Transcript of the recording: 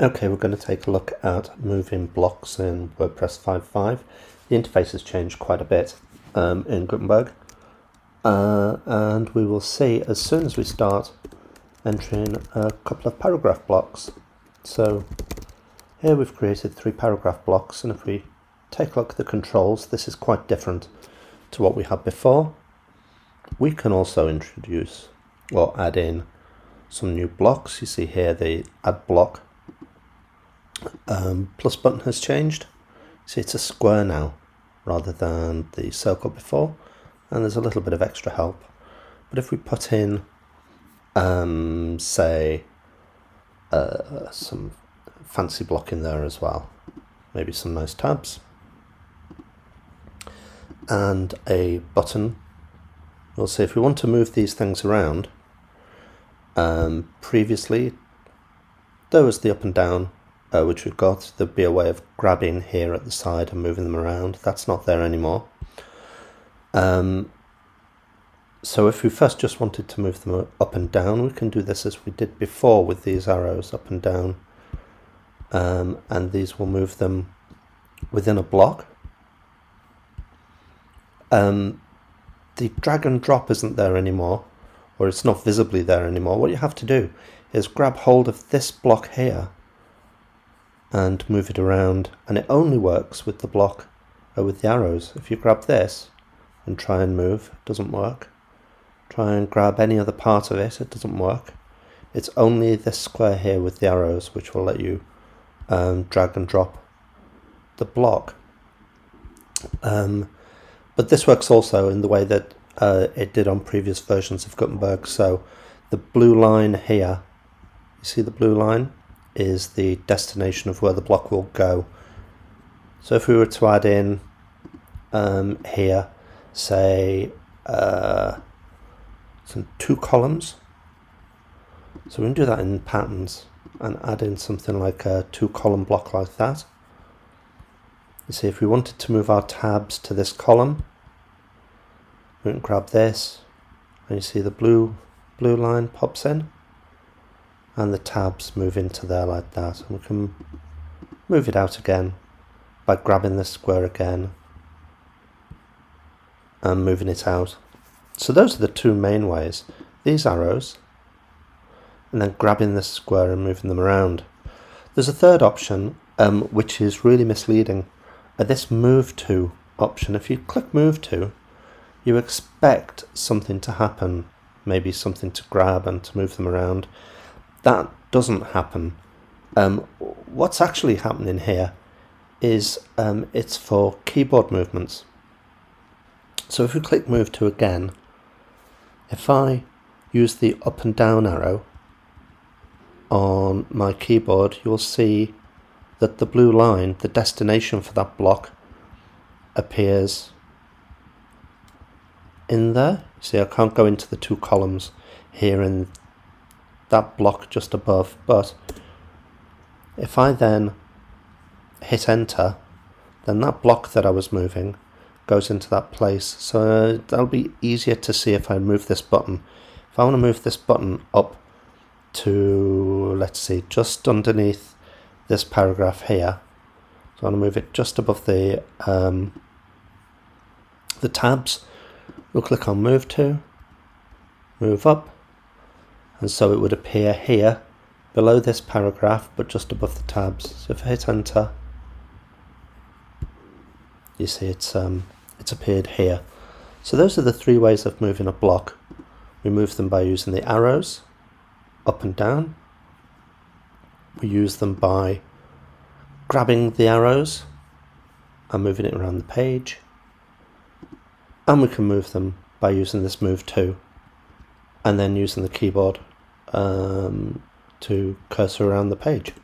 Okay, we're going to take a look at moving blocks in WordPress 5.5. The interface has changed quite a bit in Gutenberg, and we will see as soon as we start entering a couple of paragraph blocks. So here we've created 3 paragraph blocks, and if we take a look at the controls, this is quite different to what we had before. We can also introduce or add in some new blocks. You see here the add block plus button has changed. See, it's a square now rather than the circle before, and there's a little bit of extra help. But if we put in say some fancy block in there as well, maybe some nice tabs and a button, we'll see if we want to move these things around. Previously there was the up and down, which we've got. There'd be a way of grabbing here at the side and moving them around. That's not there anymore. So if we first just wanted to move them up and down, we can do this as we did before with these arrows up and down, and these will move them within a block. The drag and drop isn't there anymore, or it's not visibly there anymore. What you have to do is grab hold of this block here and move it around, and it only works with the block with the arrows. If you grab this and try and move, it doesn't work. Try and grab any other part of it, it doesn't work. It's only this square here with the arrows which will let you drag and drop the block. But this works also in the way that it did on previous versions of Gutenberg. So the blue line here, you see the blue line, is the destination of where the block will go. So if we were to add in here, say some 2 columns, so we can do that in patterns and add in something like a 2-column block like that. You see, if we wanted to move our tabs to this column, we can grab this, and you see the blue line pops in, and the tabs move into there like that. And we can move it out again by grabbing this square again and moving it out. So those are the 2 main ways: these arrows, and then grabbing this square and moving them around. There's a third option which is really misleading. This move to option, if you click move to, you expect something to happen, maybe something to grab and to move them around. That doesn't happen. What's actually happening here is it's for keyboard movements. So if we click move to again, if I use the up and down arrow on my keyboard, you'll see that the blue line, the destination for that block, appears in there. See, I can't go into the 2 columns here in that block just above, but if I then hit enter, then that block that I was moving goes into that place. So that'll be easier to see if I move this button. If I want to move this button up to, let's see, just underneath this paragraph here, so I want to move it just above the tabs, we'll click on move to, move up, and so it would appear here below this paragraph but just above the tabs. So if I hit enter, you see it's appeared here. So those are the 3 ways of moving a block. We move them by using the arrows up and down. We use them by grabbing the arrows and moving it around the page, and we can move them by using this move to, and then using the keyboard to cursor around the page.